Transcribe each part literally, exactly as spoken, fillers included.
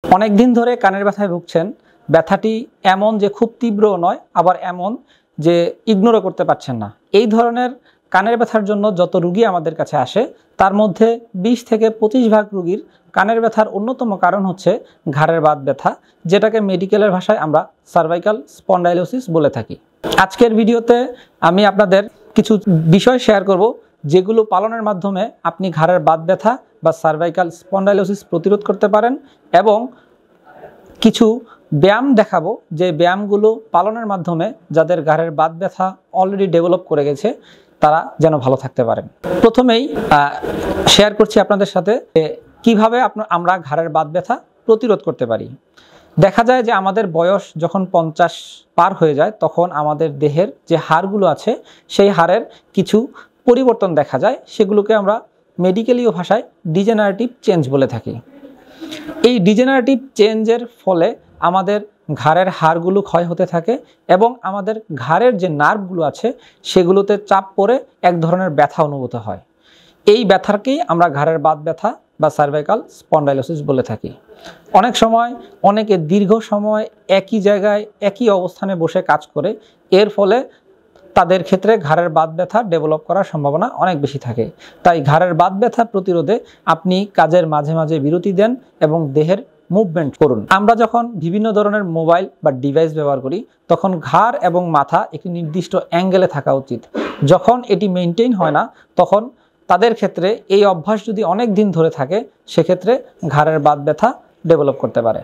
অনেক দিন ধরে কানের ব্যথায় ভুগছেন, ব্যথাটি এমন যে খুব তীব্র নয়, আবার এমন যে ইগনোরও করতে পারছেন না। এই ধরনের কানের ব্যথার জন্য যত রোগী আমাদের কাছে আসে তার মধ্যে বিশ থেকে পঁচিশ ভাগ রোগীর কানের ব্যথার অন্যতম কারণ হচ্ছে ঘাড়ের বাত ব্যথা, যেটাকে মেডিকেলের ভাষায় আমরা সার্ভাইকাল স্পন্ডাইলোসিস বলে থাকি। আজকের ভিডিওতে আমি আপনাদের কিছু বিষয় শেয়ার করব যেগুলো পালনের মাধ্যমে আপনি ঘাড়ের বাত ব্যথা বা সার্ভাইকাল স্পন্ডাইলোসিস প্রতিরোধ করতে পারেন, এবং কিছু ব্যায়াম দেখাবো যে ব্যায়ামগুলো পালনের মাধ্যমে যাদের ঘাড়ের বাত ব্যথা অলরেডি ডেভেলপ করে গেছে তারা যেন ভালো থাকতে পারেন। প্রথমেই শেয়ার করছি আপনাদের সাথে কিভাবে আমরা ঘাড়ের বাত ব্যথা প্রতিরোধ করতে পারি। দেখা যায় যে আমাদের বয়স যখন পঞ্চাশ পার হয়ে যায় তখন আমাদের দেহের যে হাড়গুলো আছে সেই হাড়ের কিছু পরিবর্তন দেখা যায়, সেগুলোকে আমরা মেডিকেলীয় ভাষায় ডিজেনারেটিভ চেঞ্জ বলে থাকি। এই ডিজেনারেটিভ চেঞ্জের ফলে আমাদের ঘাড়ের হাড়গুলো ক্ষয় হতে থাকে এবং আমাদের ঘাড়ের যে নার্ভগুলো আছে সেগুলোতে চাপ পড়ে এক ধরনের ব্যথা অনুভূত হয়। এই ব্যথাকেই আমরা ঘাড়ের বাত ব্যথা বা সার্ভাইকাল স্পন্ডাইলোসিস বলে থাকি। অনেক সময় অনেকে দীর্ঘ সময় একই জায়গায় একই অবস্থানে বসে কাজ করে, এর ফলে তাদের ক্ষেত্রে ঘাড়ের বাত ব্যথা ডেভেলপ করার সম্ভাবনা অনেক বেশি থাকে। তাই ঘাড়ের বাত ব্যথা প্রতিরোধে আপনি কাজের মাঝে মাঝে বিরতি দেন এবং দেহের মুভমেন্ট করুন। আমরা যখন বিভিন্ন ধরনের মোবাইল বা ডিভাইস ব্যবহার করি তখন ঘাড় এবং মাথা একটি নির্দিষ্ট অ্যাঙ্গেলে থাকা উচিত। যখন এটি মেনটেন হয় না তখন তাদের ক্ষেত্রে এই অভ্যাস যদি অনেক দিন ধরে থাকে সেক্ষেত্রে ঘাড়ের বাত ব্যথা ডেভেলপ করতে পারে।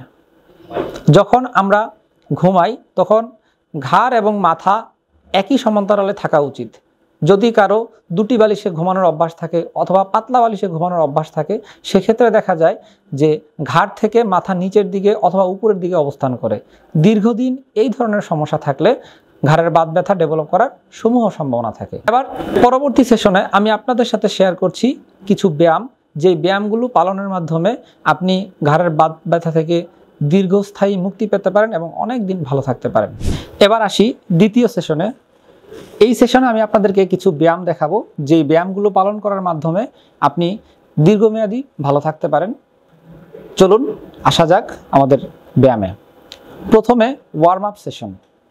যখন আমরা ঘুমাই তখন ঘাড় এবং মাথা একই সমান্তরালে থাকা উচিত। যদি কারো দুটি বালিশে ঘুমানোর অভ্যাস থাকে অথবা পাতলা বালিশে ঘুমানোর অভ্যাস থাকে সেক্ষেত্রে দেখা যায় যে ঘাড় থেকে মাথা নিচের দিকে অথবা উপরের দিকে অবস্থান করে। দীর্ঘদিন এই ধরনের সমস্যা থাকলে ঘাড়ের বাত ব্যথা ডেভেলপ করার সমূহ সম্ভাবনা থাকে। এবার পরবর্তী সেশনে আমি আপনাদের সাথে শেয়ার করছি কিছু ব্যায়াম, যে ব্যায়ামগুলো পালনের মাধ্যমে আপনি ঘাড়ের বাত ব্যথা থেকে দীর্ঘস্থায়ী মুক্তি পেতে পারেন এবং অনেক দিন ভালো থাকতে পারেন। এবার আসি দ্বিতীয় সেশনে। এই সেশনে আমি আপনাদেরকে কিছু ব্যায়াম দেখাবো যেই ব্যায়ামগুলো পালন করার মাধ্যমে আপনি দীর্ঘমেয়াদী ভালো থাকতে পারেন। চলুন আসা যাক আমাদের ব্যায়ামে। প্রথমে ওয়ার্ম আপ সেশন।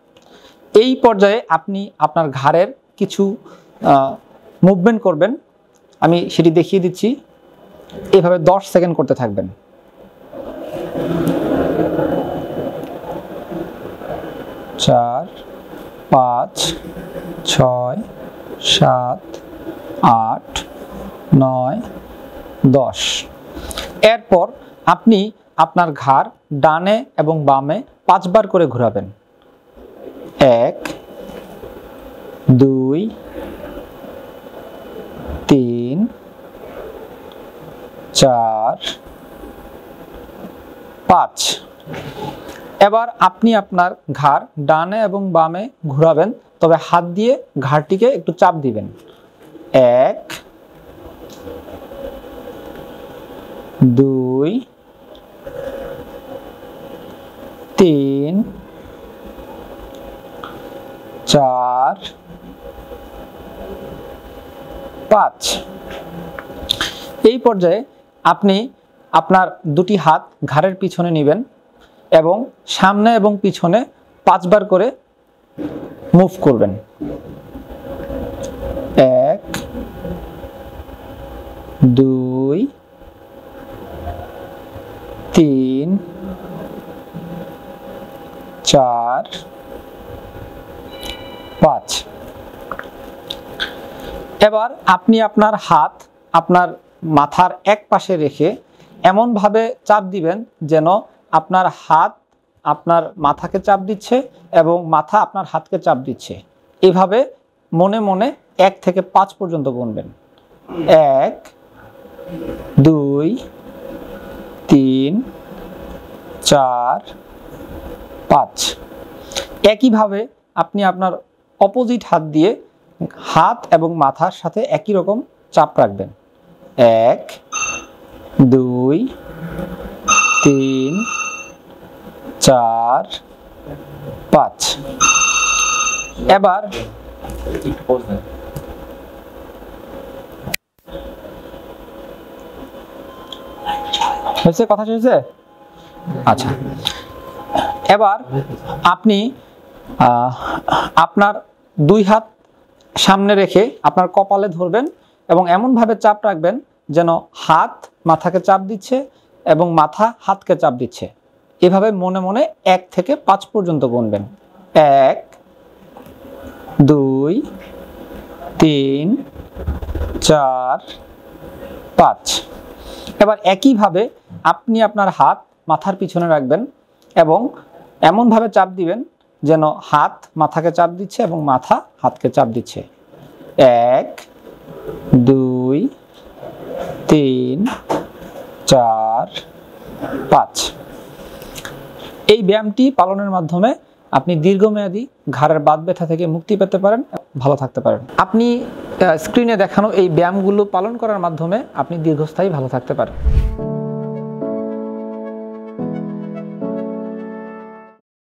এই পর্যায়ে আপনি আপনার ঘাড়ের কিছু মুভমেন্ট করবেন, আমি সেটি দেখিয়ে দিচ্ছি। এভাবে দশ সেকেন্ড করতে থাকবেন। চার, পাঁচ, ছয়, সাত, আট, নয়, দশ। এরপর আপনি আপনার ঘাড় ডানে এবং বামে পাঁচবার করে ঘোরাবেন। এক, দুই, তিন, চার, পাঁচ। এবার আপনি আপনার ঘাড় ডানে এবং বামে ঘোরাবেন, তবে হাত দিয়ে ঘাড়টিকে একটু চাপ দিবেন। এক, দুই, তিন, চার, পাঁচ। এই পর্যায়ে আপনি আপনার দুটি হাত ঘাড়ের পিছনে নেবেন এবং সামনে এবং পিছনে পাঁচবার করে মুভ করবেন। এক, দুই, তিন, চার, পাঁচ। এবার আপনি আপনার হাত আপনার মাথার এক পাশে রেখে এমনভাবে চাপ দিবেন যেন আপনার হাত আপনার মাথাকে চাপ দিচ্ছে এবং মাথা আপনার হাতকে চাপ দিচ্ছে। এভাবে মনে মনে এক থেকে পাঁচ পর্যন্ত গুনবেন। এক, দুই, তিন, চার, পাঁচ। একইভাবে আপনি আপনার অপোজিট হাত দিয়ে হাত এবং মাথার সাথে একই রকম চাপ রাখবেন। এক, দুই, তিন, চার, পাঁচ। এবার হয়েছে, কথা হয়েছে। আচ্ছা, এবার আপনি আপনার দুই হাত সামনে রেখে আপনার কপালে ধরবেন এবং এমনভাবে চাপ রাখবেন যেন হাত মাথাকে চাপ দিচ্ছে এবং মাথা হাতকে চাপ দিচ্ছে। এভাবে মনে মনে এক থেকে পাঁচ পর্যন্ত গুনবেন। এক, দুই, তিন, চার, পাঁচ। এবার একইভাবে আপনি আপনার হাত মাথার পিছনে রাখবেন এবং এমনভাবে চাপ দিবেন যেন হাত মাথাকে চাপ দিচ্ছে এবং মাথা হাতকে চাপ দিচ্ছে। এক, দুই, তিন, চার, পাঁচ। এই ব্যায়ামটি পালনের মাধ্যমে আপনি দীর্ঘমেয়াদী ঘাড়ের বাত ব্যথা থেকে মুক্তি পেতে পারেন, ভালো থাকতে পারেন। আপনি স্ক্রিনে দেখানো এই ব্যায়ামগুলো পালন করার মাধ্যমে আপনি দীর্ঘস্থায়ী ভালো থাকতে পারেন।